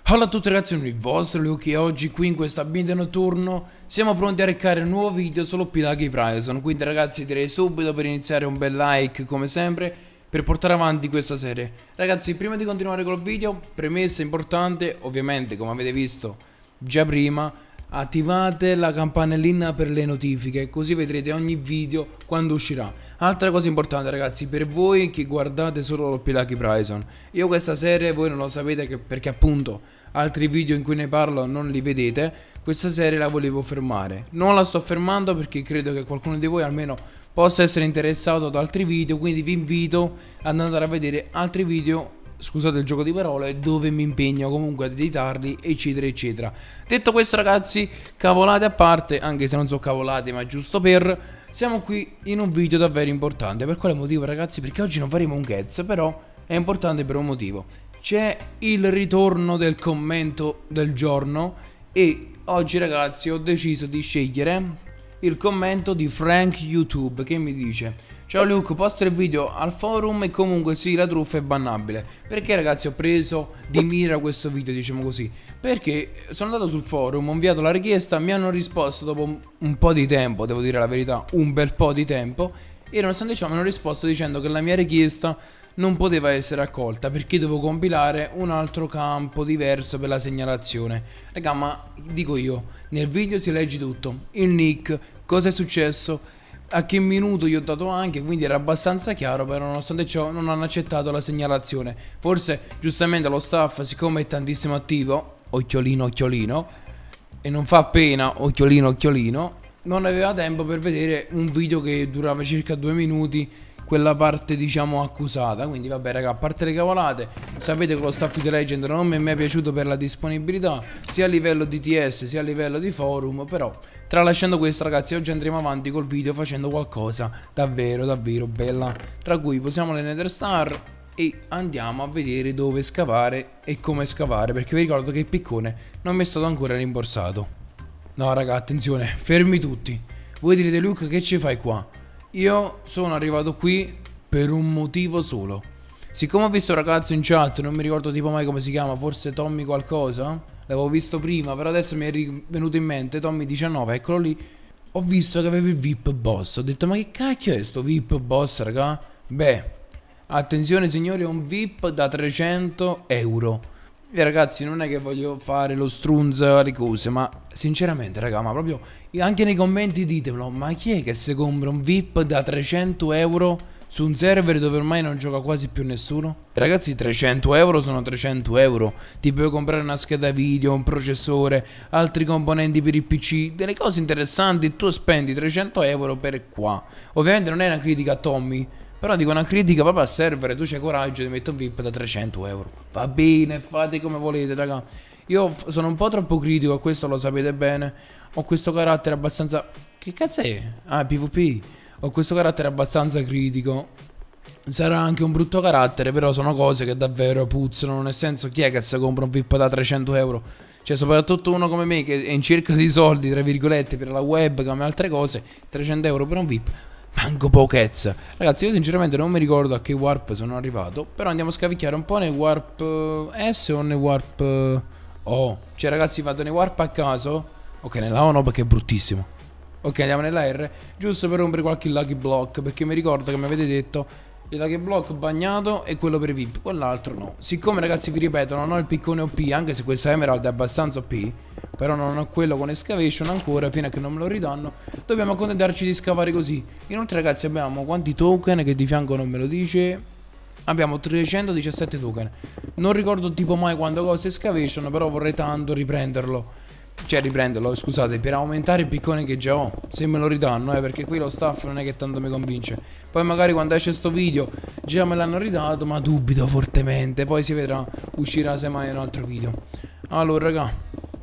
Ciao a tutti ragazzi, sono il vostro Luke e oggi qui in questo ambiente notturno siamo pronti a recare un nuovo video solo Lucky Bryson. Quindi ragazzi direi subito per iniziare un bel like come sempre per portare avanti questa serie. Ragazzi, prima di continuare col video, premessa importante, ovviamente come avete visto già prima, attivate la campanellina per le notifiche, così vedrete ogni video quando uscirà. Altra cosa importante ragazzi, per voi che guardate solo Lucky Bryson, io questa serie voi non lo sapete perché appunto altri video in cui ne parlo non li vedete. Questa serie la volevo fermare, non la sto fermando perché credo che qualcuno di voi almeno possa essere interessato ad altri video, quindi vi invito ad andare a vedere altri video, scusate il gioco di parole, dove mi impegno comunque ad editarli eccetera eccetera. Detto questo ragazzi, cavolate a parte, anche se non so cavolate ma giusto per, siamo qui in un video davvero importante. Per quale motivo ragazzi? Perché oggi non faremo un cazzo, però è importante per un motivo. C'è il ritorno del commento del giorno e oggi ragazzi ho deciso di scegliere il commento di Frank YouTube che mi dice: ciao Luke, posta il video al forum e comunque sì, la truffa è bannabile. Perché ragazzi ho preso di mira questo video, diciamo così? Perché sono andato sul forum, ho inviato la richiesta, mi hanno risposto dopo un po' di tempo, devo dire la verità, un bel po' di tempo, e nonostante ciò mi hanno risposto dicendo che la mia richiesta non poteva essere accolta perché devo compilare un altro campo diverso per la segnalazione. Raga, ma dico io, nel video si legge tutto, il nick, cosa è successo, a che minuto io ho dato anche, quindi era abbastanza chiaro, però nonostante ciò non hanno accettato la segnalazione. Forse giustamente lo staff, siccome è tantissimo attivo, occhiolino occhiolino, e non fa pena occhiolino occhiolino, non aveva tempo per vedere un video che durava circa 2 minuti, quella parte diciamo accusata. Quindi vabbè raga, a parte le cavolate, sapete che lo staff di Legend non mi è mai piaciuto per la disponibilità sia a livello di TS sia a livello di forum, però tralasciando questo ragazzi, oggi andremo avanti col video facendo qualcosa davvero davvero bella, tra cui posiamo le Nether Star e andiamo a vedere dove scavare e come scavare, perché vi ricordo che il piccone non mi è stato ancora rimborsato. No raga, attenzione, fermi tutti. Voi direte Luke, che ci fai qua? Io sono arrivato qui per un motivo solo. Siccome ho visto un ragazzo in chat, non mi ricordo tipo mai come si chiama, forse Tommy qualcosa, l'avevo visto prima, però adesso mi è venuto in mente Tommy 19, eccolo lì. Ho visto che aveva il VIP boss, ho detto ma che cacchio è sto VIP boss raga? Beh, attenzione signori, è un VIP da 300 euro. E ragazzi, non è che voglio fare lo strunz alle cose, ma sinceramente raga, ma proprio anche nei commenti ditemelo, ma chi è che si compra un VIP da 300 euro su un server dove ormai non gioca quasi più nessuno? Ragazzi, 300 euro sono 300 euro. Ti puoi comprare una scheda video, un processore, altri componenti per il PC, delle cose interessanti, tu spendi 300 euro per qua. Ovviamente non è una critica a Tommy, però dico una critica proprio al server. Tu c'hai coraggio di mettere un VIP da 300 euro. Va bene, fate come volete raga. Io sono un po' troppo critico a questo, lo sapete bene. Ho questo carattere abbastanza... Che cazzo è? Ah, PvP. Ho questo carattere abbastanza critico. Sarà anche un brutto carattere, però sono cose che davvero puzzano. Nel senso, chi è che si compra un VIP da 300 euro? Cioè, soprattutto uno come me che è in cerca di soldi, tra virgolette, per la webcam e altre cose. 300 euro per un VIP, manco pochezza. Ragazzi, io sinceramente non mi ricordo a che warp sono arrivato, però andiamo a scavicchiare un po' nei warp S o nei warp O. Cioè ragazzi, vado nei warp a caso. Ok, nella O no perché è bruttissimo. Ok, andiamo nella R, giusto per rompere qualche lucky block, perché mi ricordo che mi avete detto il lucky block bagnato è quello per i VIP, quell'altro no. Siccome ragazzi vi ripeto, non ho il piccone OP, anche se questa emerald è abbastanza OP, però non ho quello con excavation ancora, fino a che non me lo ridanno, dobbiamo accontentarci di scavare così. Inoltre ragazzi abbiamo quanti token, che di fianco non me lo dice. Abbiamo 317 token. Non ricordo tipo mai quanto costa excavation, però vorrei tanto riprenderlo. Cioè riprenderlo, scusate, per aumentare il piccone che già ho. Se me lo ridanno, perché qui lo staff non è che tanto mi convince. Poi magari quando esce sto video già me l'hanno ridato, ma dubito fortemente. Poi si vedrà, uscirà semmai un altro video. Allora raga,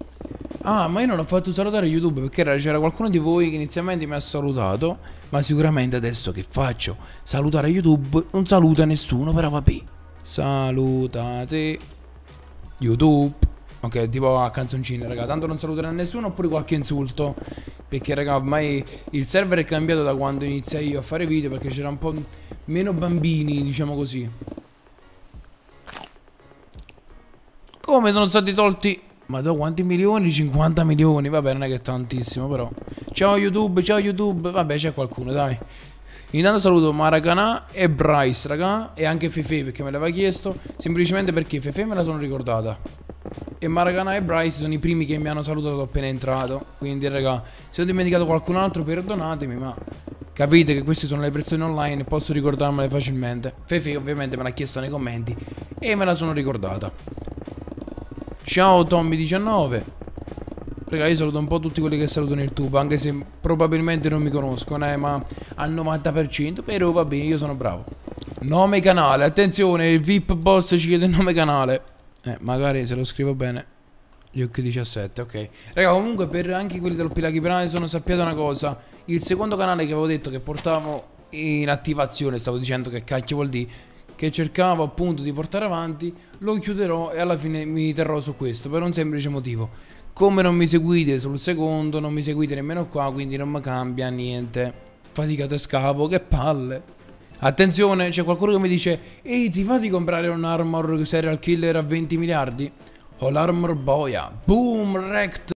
ah, ma io non ho fatto salutare YouTube perché c'era qualcuno di voi che inizialmente mi ha salutato, ma sicuramente adesso che faccio salutare YouTube non saluta nessuno, però vabbè. Salutate YouTube. Ok, tipo a canzoncine raga, tanto non saluterà nessuno, oppure qualche insulto, perché raga ormai il server è cambiato da quando iniziai io a fare video, perché c'era un po' meno bambini, diciamo così. Come sono stati tolti? Ma da quanti milioni? 50 milioni. Vabbè, non è che è tantissimo, però. Ciao YouTube, ciao YouTube. Vabbè, c'è qualcuno, dai. Intanto saluto Maracanã e Bryce, raga. E anche Fefe, perché me l'aveva chiesto. Semplicemente perché Fefe me la sono ricordata. E Maracanã e Bryce sono i primi che mi hanno salutato appena entrato. Quindi, raga, se ho dimenticato qualcun altro, perdonatemi, ma capite che queste sono le persone online e posso ricordarmele facilmente. Fefe ovviamente me l'ha chiesto nei commenti e me la sono ricordata. Ciao Tommy19. Raga, io saluto un po' tutti quelli che salutano il tubo, anche se probabilmente non mi conoscono, ma al 90%, però va bene, io sono bravo. Nome canale, attenzione, il VIP boss ci chiede il nome canale. Magari se lo scrivo bene. Gli occhi 17, ok. Raga, comunque per anche quelli dello Lucky Prize sappiate una cosa. Il secondo canale che avevo detto che portavo in attivazione, stavo dicendo che cacchio vuol dire, che cercavo appunto di portare avanti, lo chiuderò e alla fine mi terrò su questo per un semplice motivo. Come non mi seguite sul secondo, non mi seguite nemmeno qua, quindi non mi cambia niente. Faticate scavo, che palle. Attenzione, c'è qualcuno che mi dice: ehi, ti va di comprare un armor serial killer a 20 miliardi? Ho l'armor boia. Boom, wrecked.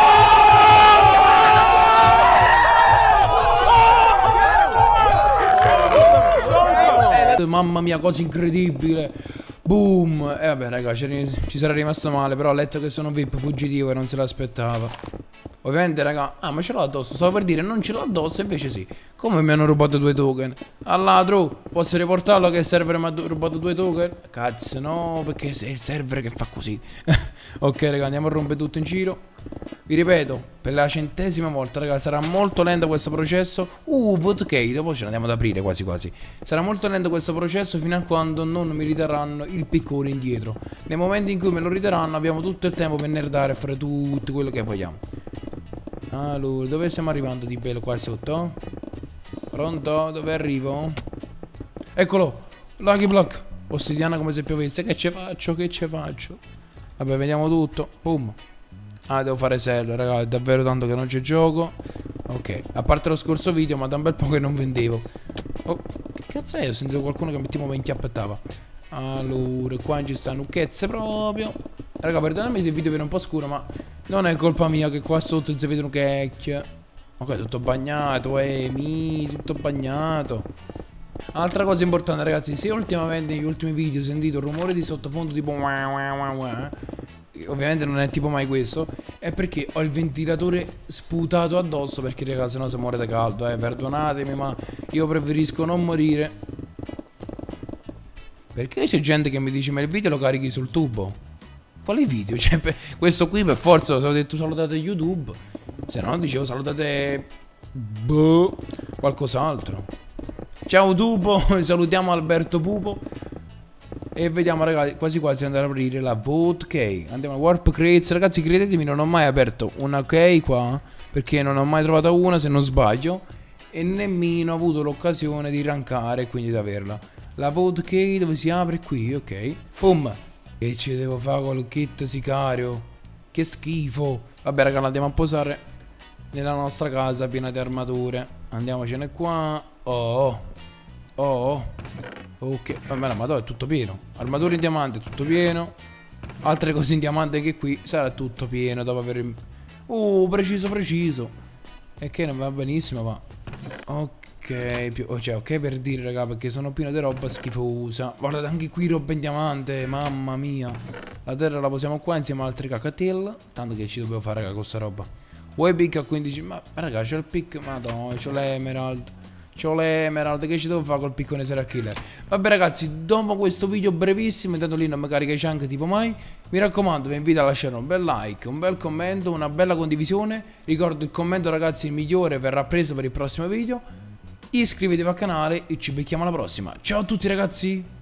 Mamma mia, cosa incredibile. Boom. E vabbè, raga, ci sarà rimasto male. Però ho letto che sono VIP fuggitivo e non se l'aspettava. Ovviamente, raga. Ah, ma ce l'ho addosso. Stavo per dire, non ce l'ho addosso, invece sì. Come mi hanno rubato 2 token? Al ladro, posso riportarlo che il server mi ha rubato 2 token? Cazzo, no, perché è il server che fa così. Ok, raga, andiamo a rompere tutto in giro. Vi ripeto, per la 100ª volta, raga, sarà molto lento questo processo. Votkey, dopo ce l'andiamo ad aprire quasi quasi. Sarà molto lento questo processo fino a quando non mi ridaranno il piccone indietro. Nei momenti in cui me lo ridaranno abbiamo tutto il tempo per nerdare e fare tutto quello che vogliamo. Allora, dove stiamo arrivando di bello qua sotto? Pronto? Dove arrivo? Eccolo! Lucky Block! Ossidiana come se piovesse. Che ce faccio? Che ce faccio? Vabbè, vediamo tutto. Boom. Ah, devo fare sell, raga. È davvero tanto che non c'è gioco. Ok. A parte lo scorso video, ma da un bel po' che non vendevo. Oh, che cazzo è? Ho sentito qualcuno che mi tipo mi inchiappettava. Allora, qua ci stanno nucchezze proprio. Raga, perdonatemi se il video viene un po' scuro, ma non è colpa mia che qua sotto si vedono checchie. Ok, tutto bagnato, tutto bagnato. Altra cosa importante, ragazzi, se ultimamente negli ultimi video sentite un rumore di sottofondo tipo ovviamente non è tipo mai questo, è perché ho il ventilatore sputato addosso, perché raga, sennò si muore da caldo, perdonatemi, ma io preferisco non morire. Perché c'è gente che mi dice: ma il video lo carichi sul tubo? Quale video? Cioè, questo qui per forza ho detto salutate YouTube. Se no dicevo salutate boh, qualcos'altro. Ciao Tupo, salutiamo Alberto Pupo. E vediamo, ragazzi, quasi quasi andare ad aprire la Votkey. Andiamo a Warp Crates. Ragazzi, credetemi, non ho mai aperto una key qua, perché non ho mai trovato una, se non sbaglio, e nemmeno ho avuto l'occasione di rankare e quindi di averla. La Votkey dove si apre? Qui, ok. Boom. E ci devo fare col kit sicario. Che schifo. Vabbè, raga, la andiamo a posare nella nostra casa piena di armature. Andiamocene qua. Oh. Ok. Vabbè, ma è tutto pieno. Armature in diamante, tutto pieno. Altre cose in diamante che qui sarà tutto pieno dopo aver... preciso. E che non va benissimo, ma... ok, per dire, raga, perché sono pieno di roba schifosa. Guardate, anche qui roba in diamante, mamma mia. La terra la posiamo qua insieme a altri cacatelle. Tanto che ci dobbiamo fare, raga, con sta roba. Vuoi pick a 15? Ma raga, c'è il pick, ma no, c'ho l'emerald. Che ci devo fare col piccone serial killer? Vabbè, ragazzi, dopo questo video brevissimo, intanto lì non mi carica i chunk tipo mai, mi raccomando, vi invito a lasciare un bel like, un bel commento, una bella condivisione. Ricordo il commento, ragazzi, il migliore verrà preso per il prossimo video. Iscrivetevi al canale e ci becchiamo alla prossima. Ciao a tutti, ragazzi.